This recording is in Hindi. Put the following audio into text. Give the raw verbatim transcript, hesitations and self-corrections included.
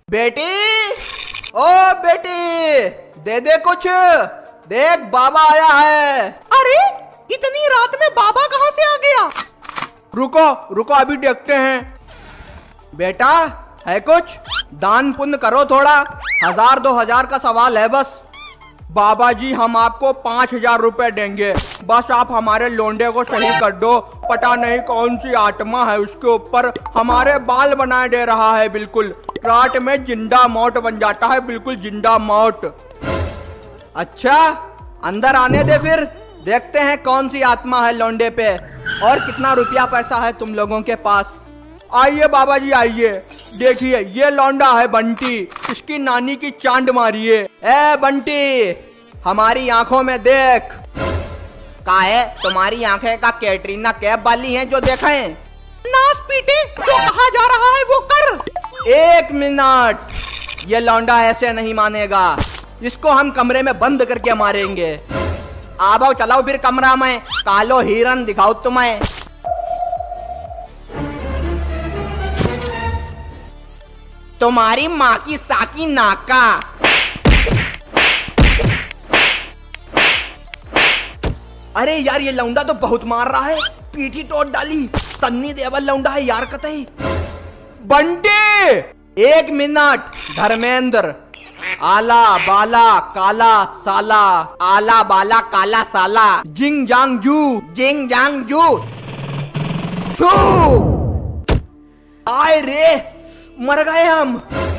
बेटी, ओ बेटी, दे दे कुछ, देख बाबा आया है। अरे इतनी रात में बाबा कहाँ से आ गया? रुको रुको अभी देखते हैं। बेटा है कुछ, दान पुण्य करो थोड़ा, हजार दो हजार का सवाल है बस। बाबा जी हम आपको पाँच हजार रुपए देंगे, बस आप हमारे लोंडे को सही कर दो। पता नहीं कौन सी आत्मा है उसके ऊपर हमारे बाल बनाए दे रहा है, बिल्कुल रात में जिंदा मौत बन जाता है, बिल्कुल जिंदा मौत। अच्छा अंदर आने दे, फिर देखते हैं कौन सी आत्मा है लौंडे पे और कितना रुपया पैसा है तुम लोगों के पास। आइए बाबा जी आइए, देखिए ये लौंडा है बंटी, इसकी नानी की चांद मारिए। ए बंटी हमारी आंखों में देख। का है तुम्हारी आंखें का कैटरीना कैफ वाली हैं जो देखें? नास पीटे, जो कहा जा रहा है वो कर। एक मिनट, ये लौंडा ऐसे नहीं मानेगा, इसको हम कमरे में बंद करके मारेंगे। आओ चलाओ फिर कमरा में, कालो हिरन दिखाओ तुम्हें। तुम्हारी माँ की साकी नाका। अरे यार ये लौंडा तो बहुत मार रहा है, पीठी तोड़ डाली, सन्नी देवल लौंडा है यार कतई। बंटी एक मिनट, धर्मेंद्र, आला बाला काला साला, आला बाला काला साला, जिंग जांग जू, जिंग जांग जू, छू। आए रे मर गए हम।